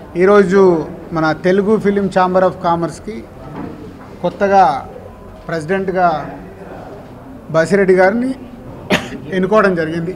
ఈరోజు మన Telugu film chamber of కామర్స్కి కొత్తగా ప్రెసిడెంట్గా బసిరెడ్డి గారిని ఎన్నుకోవడం జరిగింది.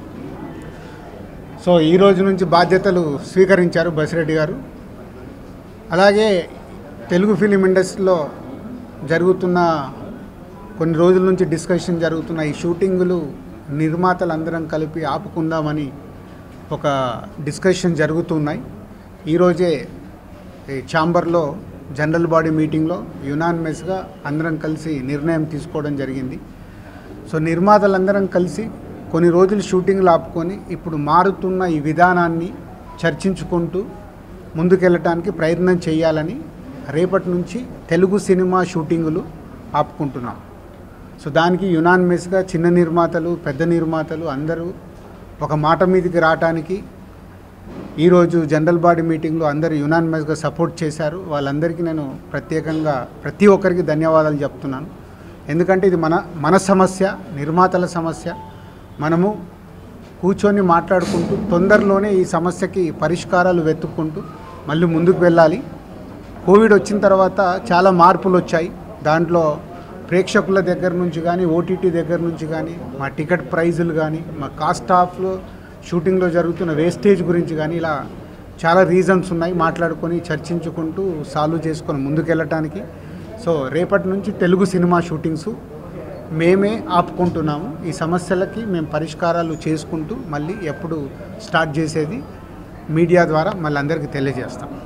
సో ఈ రోజు నుంచి బాధ్యతలు స్వీకరించారు బసిరెడ్డి గారు. అలాగే తెలుగు ఫిలిం ఇండస్ట్రీలో జరుగుతున్న కొన్ని రోజుల నుంచి డిస్కషన్ జరుగుతున్న ఈ షూటింగులు నిర్మాతలందరం కలిపి ఆపుకుందామని ఒక డిస్కషన్ జరుగుతున్నాయి. ఈరోజే ఛాంబర్లో జనరల్ బాడీ మీటింగ్లో యునానిమస్గా అందరం కలిసి నిర్ణయం తీసుకోవడం జరిగింది. సో నిర్మాతలందరం కలిసి కొన్ని రోజులు షూటింగ్లు ఆపుకొని ఇప్పుడు మారుతున్న ఈ విధానాన్ని చర్చించుకుంటూ ముందుకెళ్ళటానికి ప్రయత్నం చేయాలని రేపటి నుంచి తెలుగు సినిమా షూటింగులు ఆపుకుంటున్నాం. సో దానికి యునానిమస్గా చిన్న నిర్మాతలు పెద్ద నిర్మాతలు అందరూ ఒక మాట మీదకి రావటానికి ఈరోజు జనరల్ బాడీ మీటింగ్లో అందరూ యునానిమస్గా సపోర్ట్ చేశారు. వాళ్ళందరికీ నేను ప్రత్యేకంగా ప్రతి ఒక్కరికి ధన్యవాదాలు చెప్తున్నాను. ఎందుకంటే ఇది మన సమస్య, నిర్మాతల సమస్య. మనము కూర్చొని మాట్లాడుకుంటూ తొందరలోనే ఈ సమస్యకి పరిష్కారాలు వెతుక్కుంటూ మళ్ళీ ముందుకు వెళ్ళాలి. కోవిడ్ వచ్చిన తర్వాత చాలా మార్పులు వచ్చాయి. దాంట్లో ప్రేక్షకుల దగ్గర నుంచి కానీ ఓటీటీ దగ్గర నుంచి కానీ మా టికెట్ ప్రైజులు కానీ మా కాస్ట్ ఆఫ్లో షూటింగ్లో జరుగుతున్న వేస్టేజ్ గురించి కానీ ఇలా చాలా రీజన్స్ ఉన్నాయి. మాట్లాడుకొని చర్చించుకుంటూ సాల్వ్ చేసుకొని ముందుకెళ్ళటానికి. సో రేపటి నుంచి తెలుగు సినిమా షూటింగ్స్ మేమే ఆపుకుంటున్నాము. ఈ సమస్యలకి మేము పరిష్కారాలు చేసుకుంటూ మళ్ళీ ఎప్పుడు స్టార్ట్ చేసేది మీడియా ద్వారా మళ్ళీ అందరికీ తెలియజేస్తాం.